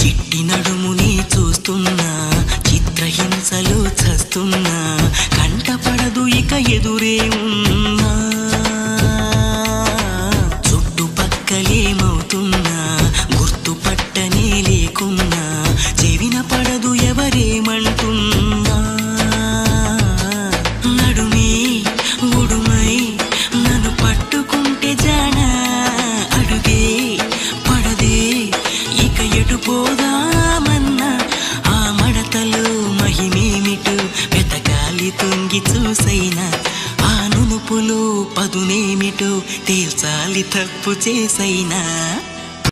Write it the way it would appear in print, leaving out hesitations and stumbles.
చిట్టి నడుముని చూస్తున్నా, చిత్రహింసలు చస్తున్నా, కంటపడదు ఇక ఎదురే ఉన్నా, చుట్టుపక్కలేమవుతున్నా గుర్తుపట్టనే లేకున్నా, చెవిన పడదు ఎవరేమంటున్నా, నడుమే ఉడుమై నన్ను పట్టుకుంటే జానా, అడుగే పడదే ఇక ఎటు పోదామన్నా, ఆ మడతలో మహిమేమిటో వెతకాలి తొంగి చూసైనా, ఆ నునుపులో పదునేమిటో తేల్చాలి తప్పు చేసైనా.